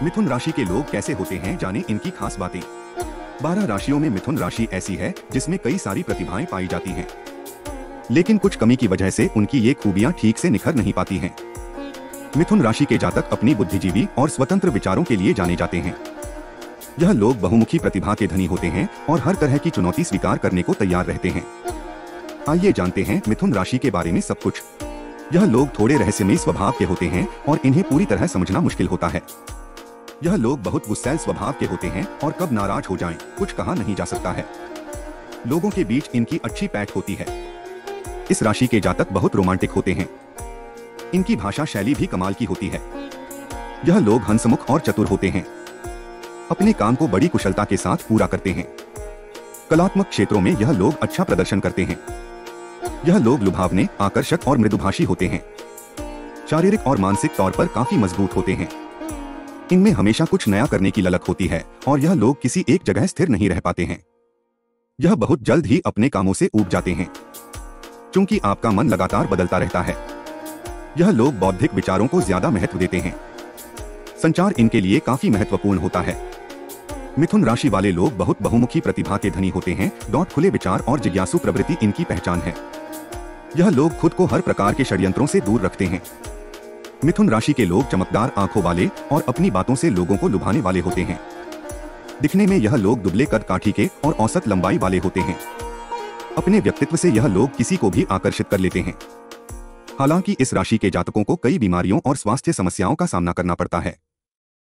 मिथुन राशि के लोग कैसे होते हैं, जाने इनकी खास बातें। 12 राशियों में मिथुन राशि ऐसी है जिसमें कई सारी प्रतिभाएं पाई जाती हैं, लेकिन कुछ कमी की वजह से उनकी ये खूबियां ठीक से निखर नहीं पाती हैं। मिथुन राशि के जातक अपनी बुद्धिजीवी और स्वतंत्र विचारों के लिए जाने जाते हैं। यह लोग बहुमुखी प्रतिभा के धनी होते हैं और हर तरह की चुनौती स्वीकार करने को तैयार रहते हैं। आइए जानते हैं मिथुन राशि के बारे में सब कुछ। यह लोग थोड़े रहस्यमयी स्वभाव के होते हैं और इन्हें पूरी तरह समझना मुश्किल होता है। यह लोग बहुत गुस्सैल स्वभाव के होते हैं और कब नाराज हो जाएं, कुछ कहा नहीं जा सकता है। लोगों के बीच इनकी अच्छी पैठ होती है। इस राशि के जातक बहुत रोमांटिक होते हैं। इनकी भाषा शैली भी कमाल की होती है। यह लोग हंसमुख और चतुर होते हैं। अपने काम को बड़ी कुशलता के साथ पूरा करते हैं। कलात्मक क्षेत्रों में यह लोग अच्छा प्रदर्शन करते हैं। यह लोग लुभावने, आकर्षक और मृदुभाषी होते हैं। शारीरिक और मानसिक तौर पर काफी मजबूत होते हैं। इनमें हमेशा कुछ नया करने की ललक होती है और यह लोग किसी एक जगह स्थिर नहीं रह पाते हैं। यह बहुत जल्द ही अपने कामों से ऊब जाते हैं, क्योंकि आपका मन लगातार बदलता रहता है। यह लोग बौद्धिक विचारों को ज्यादा महत्व देते हैं। संचार इनके लिए काफी महत्वपूर्ण होता है। मिथुन राशि वाले लोग बहुत बहुमुखी प्रतिभा के धनी होते हैं। खुले विचार और जिज्ञासु प्रवृत्ति इनकी पहचान है। यह लोग खुद को हर प्रकार के षड्यंत्रों से दूर रखते हैं। मिथुन राशि के लोग चमकदार आंखों वाले और अपनी बातों से लोगों को लुभाने वाले होते हैं। दिखने में यह लोग दुबले कद काठी के और औसत लंबाई वाले होते हैं। अपने व्यक्तित्व से यह लोग किसी को भी आकर्षित कर लेते हैं। हालांकि इस राशि के जातकों को कई बीमारियों और स्वास्थ्य समस्याओं का सामना करना पड़ता है।